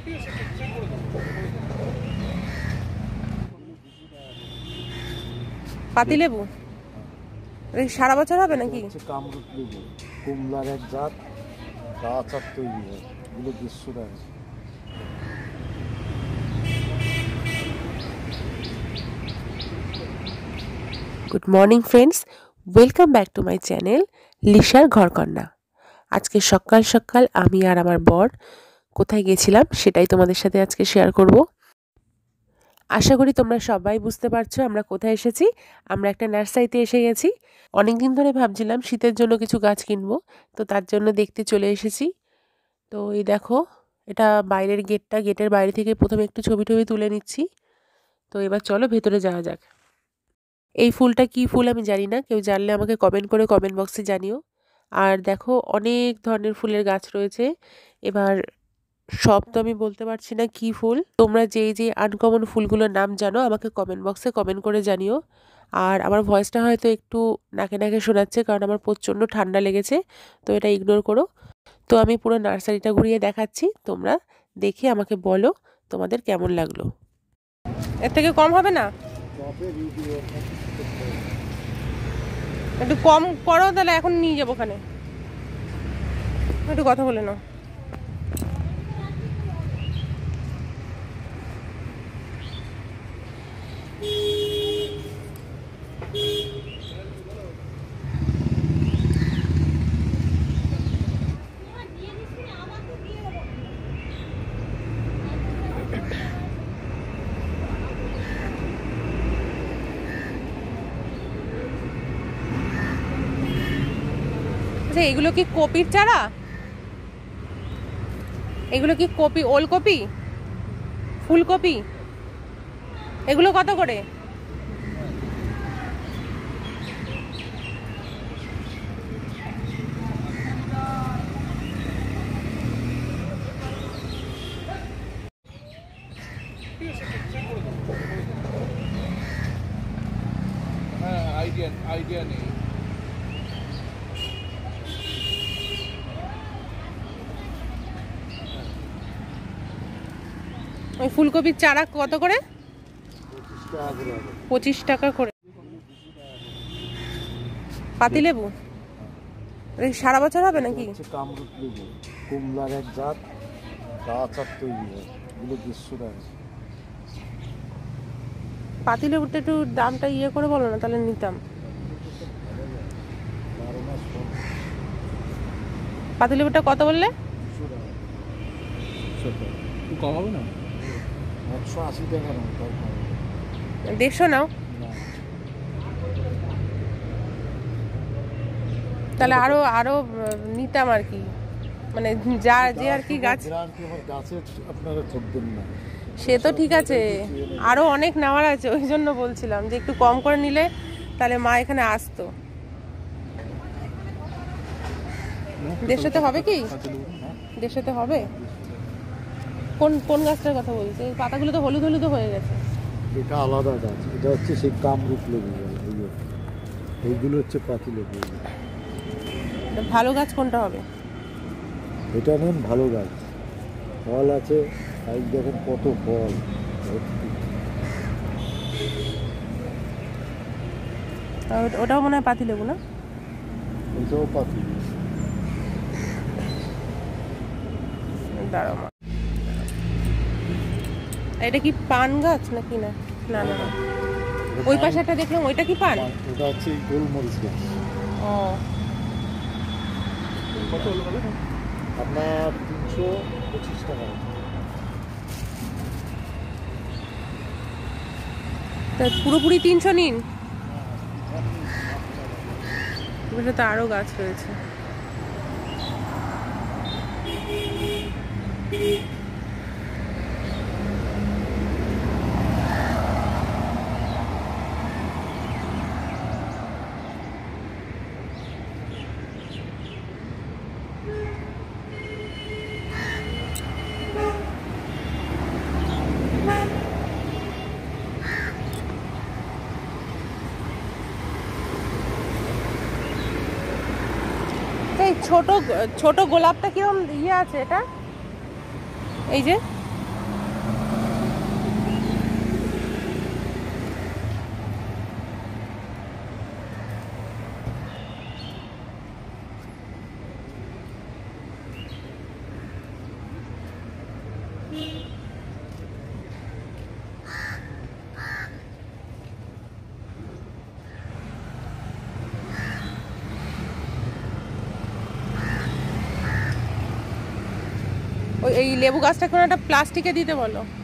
পাতিলেবু সারা বছর হবে নাকি? কামরূপ লেবু, কমলার এক জাত, আচার তৈরি হয়, এগুলো 150 টাকা। Good morning friends, welcome back to my channel লিশার ঘরকন্যা। আজকে সকাল সকাল আমি আর আমার বর কোথায় গেছিলাম সেটাই তোমাদের সাথে আজকে শেয়ার করব। আশা করি তোমরা সবাই বুঝতে পারছো আমরা কোথায় এসেছি। আমরা একটা নার্সারিতে এসে গেছি। অনেক দিন ধরে ভাবছিলাম শীতের জন্য কিছু গাছ কিনবো, তো তার জন্য দেখতে চলে এসেছি। তো এই দেখো, এটা বাইরের গেটটা, গেটের বাইরে থেকে প্রথমে একটু ছবি তুলে নিচ্ছি। তো এবার চলো ভেতরে যাওয়া যাক। এই ফুলটা কি ফুল আমি জানি না, কেউ জানলে আমাকে কমেন্ট করে কমেন্ট বক্সে জানিও। আর দেখো অনেক ধরনের ফুলের গাছ রয়েছে। এবার সব তো আমি বলতে পারছি না কি ফুল, তোমরা যে আনকমন ফুলগুলোর নাম জানো আমাকে কমেন্ট বক্সে কমেন্ট করে জানিও। আর আমার ভয়েসটা হয়তো একটু নাকে নাকে শোনাচ্ছে, কারণ আমার প্রচণ্ড ঠান্ডা লেগেছে, তো এটা ইগনোর করো। তো আমি পুরো নার্সারিটা ঘুরিয়ে দেখাচ্ছি, তোমরা দেখে আমাকে বলো তোমাদের কেমন লাগলো। এর থেকে কম হবে না? একটু কম করো তাহলে, এখন নিয়ে যাবো ওখানে, একটু কথা বলে নাও। আচ্ছা, এগুলো কি কপির চারা? এগুলো কি কপি, ওলকপি, ফুলকপি? এগুলো কত করে? আইডিয়া নেই। ওই ফুলকপির চারা কত করে? 25 টাকা করে। পাতিলেবু সারা বছর হবে নাকি? কামরূপ লেবু, কমলার এক জাত, আচার তৈরি হয়, এগুলো 150 টাকা। পাতিলেবুটা একটু দামটা ইয়ে করে বলো না, তাহলে নিতাম। পাতিলেবুটা কত বললে? কম হবে না? 180 টাকা না? 150 নাও তাহলে, আরো নিতাম আর কি, মানে যা যে আর কি গাছ। আপনারা ধরবেন না, সে তো ঠিক আছে, আরো অনেক নেওয়ার আছে, ওই জন্য বলছিলাম যে একটু কম করে নিলে তাহলে মা এখানে আসতো। 150 হবে কি? 150 হবে? কোন গাছটার কথা বলছে? পাতাগুলো তো হলুদ হলুদ হয়ে গেছে। এটা আলাদা গাছ, এটা হচ্ছে সেই কামরূপ লেবু, এইগুলো হচ্ছে পাতিলেবু। ভালো গাছ কোনটা হবে? এটা নেন, ভালো গাছ, ফল আছে, দেখেন কত ফল। ওটাও মনে হয় পাতিলেবু না? এটাও পাতি। দাঁড়াও, এটা কি পান গাছ নাকি? না না না, ওই পাশে একটা দেখলাম, ওইটা কি পান? ওটা হচ্ছে গোলমরিচ গাছ। ও, কত হলো আপনার? 325 টাকা। তা পুরোপুরি 300 নিন, তো আরো গাছ রয়েছে। এই ছোট ছোট গোলাপটা কিরকম ইয়ে আছে এটা? এই যে ওই এই লেবু গাছটা কোনো একটা প্লাস্টিকে দিতে বলো।